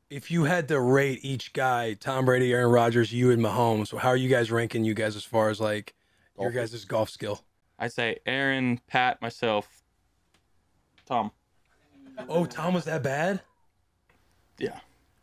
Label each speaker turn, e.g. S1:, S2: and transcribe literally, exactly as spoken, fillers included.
S1: if you had to rate each guy, Tom Brady, Aaron Rodgers, you and Mahomes, how are you guys ranking you guys as far as like your
S2: Golfers.
S1: guys' golf skill?
S3: I say Aaron, Pat, myself, Tom.
S1: Oh, Tom was that bad?
S3: Yeah.